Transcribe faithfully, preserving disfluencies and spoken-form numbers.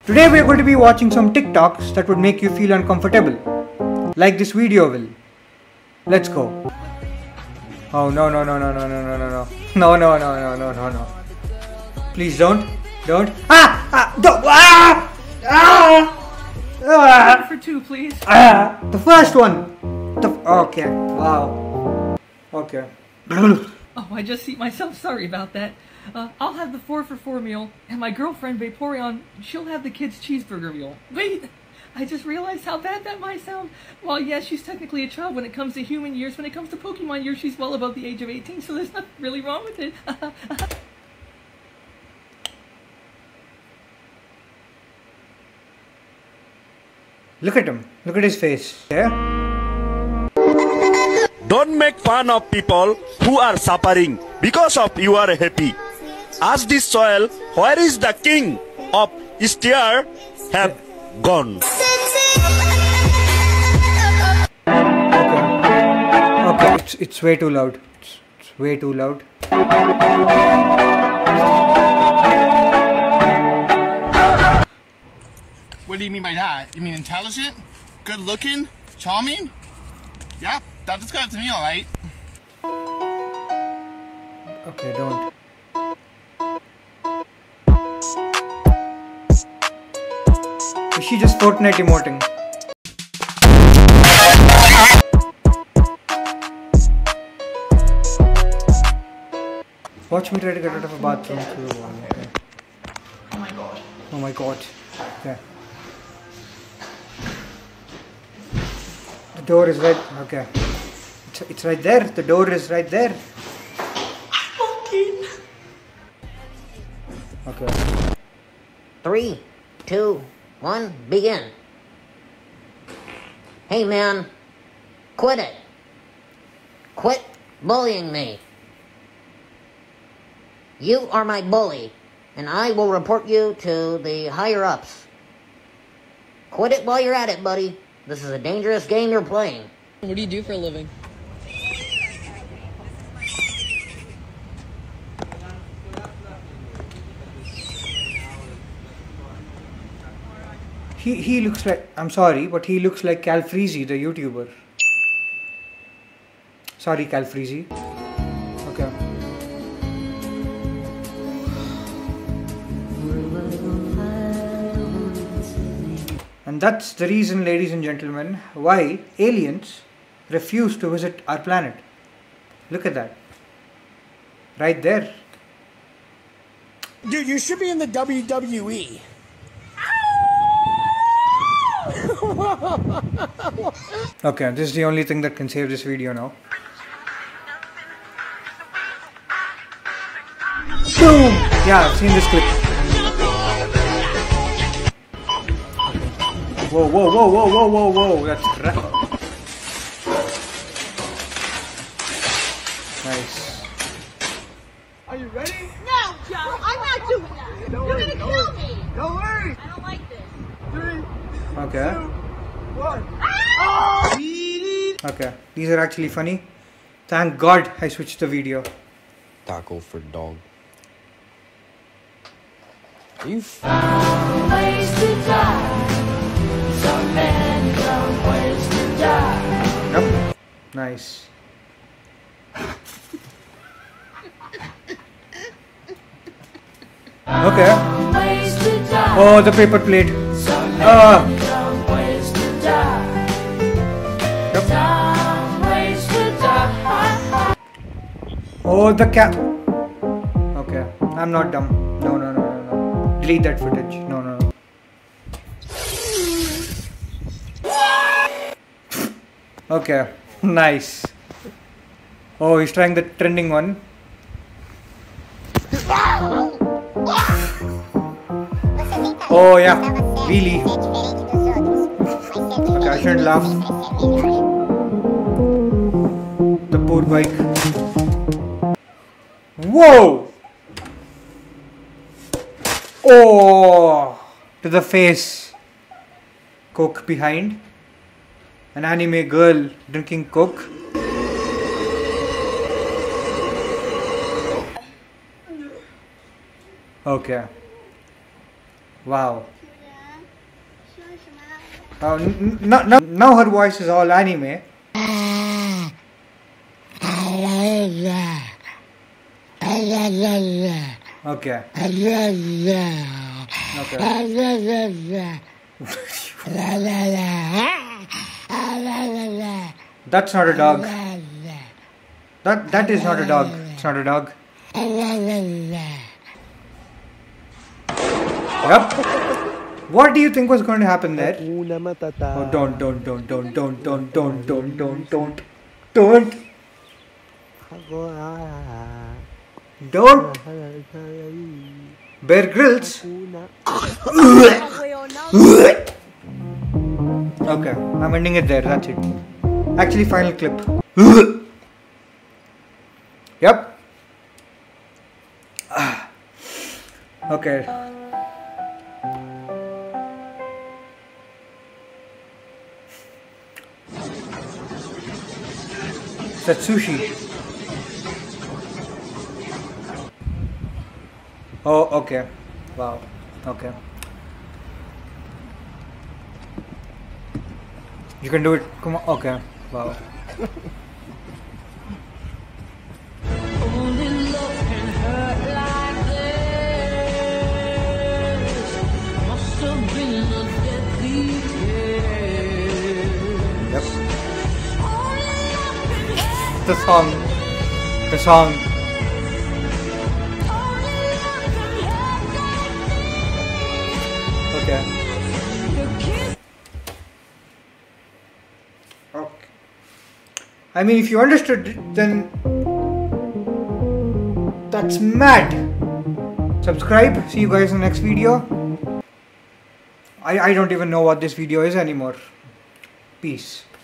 Today we are going to be watching some TikToks that would make you feel uncomfortable. Like this video will. Let's go. Oh no no no no no no no no no no no no no no no no. Please don't. Don't. Ah! Ah! Don't! Ah! Ah! Ah! For two, please. Ah! The first one. The okay. Wow. Okay. Oh, I just see myself. Sorry about that. Uh, I'll have the four for four meal, and my girlfriend Vaporeon, she'll have the kids' cheeseburger meal. Wait, I just realized how bad that might sound. Well, yeah, she's technically a child when it comes to human years. When it comes to Pokemon years, she's well above the age of eighteen, so there's nothing really wrong with it. Look at him. Look at his face. Yeah? Don't make fun of people who are suffering because of you are happy. Ask this soil, where is the king of Styr have gone? Okay. Okay, it's, it's way too loud. It's, it's way too loud. What do you mean by that? You mean intelligent? Good looking? Charming? Yeah, that describes me, alright. Okay, don't. Is she just Fortnite emoting? Watch me try to get out of a bathroom through the wall. Okay. Oh my god. Oh my god. Okay. The door is right. Okay. It's, it's right there. The door is right there. Okay. Okay. Three, two, one, begin. Hey man, quit it. Quit bullying me. You are my bully, and I will report you to the higher ups. Quit it while you're at it, buddy. This is a dangerous game you're playing. What do you do for a living? He he looks like, I'm sorry, but he looks like Calfreezy, the YouTuber. Sorry, Calfreezy. Okay. And that's the reason, ladies and gentlemen, why aliens refuse to visit our planet. Look at that. Right there. Dude, you should be in the W W E. Okay, this is the only thing that can save this video now. Boom! Yeah, I've seen this clip. Whoa, whoa, whoa, whoa, whoa, whoa, whoa, that's right. Nice. Are you ready? No, Joe, I'm not doing that. Don't You're worry, gonna don't kill worry. me. Don't worry. I don't like this. Three, Okay. two, one. Okay, these are actually funny. Thank God I switched the video. Taco for dog. Are you f Ways to die. Some men come ways to die. Yep. Nice. Okay. Ways to die. Oh, the paper plate. Some men Ah. come ways to die. Yep. Some ways to die. Oh, the cat. Okay, I'm not dumb. No, no, no, no, no. Delete that footage. No, no, no. Okay, nice. Oh, he's trying the trending one. Oh, yeah. Really. Okay, I shouldn't laugh. The poor bike. Whoa! Oh! To the face. Coke behind. An anime girl drinking Coke. Okay. Wow. Uh, n- n- n- now her voice is all anime. Okay. Okay. That's not a dog. That that is not a dog. It's not a dog. Yep. What do you think was going to happen there? Oh, don't, don't, don't, don't, don't, don't, don't, don't, don't, don't, don't. Don't. Bear Grylls. Okay, I'm ending it there. That's it. Actually, final clip. Yep. Okay. That's sushi. Oh, okay. Wow. Okay. You can do it. Come on. Okay. Wow. Only love can hurt like this. Must have been a deadly kiss. Yep. The song. The song. Okay. Okay. I mean, if you understood it, then that's mad. Subscribe. See you guys in the next video. I, I don't even know what this video is anymore. Peace.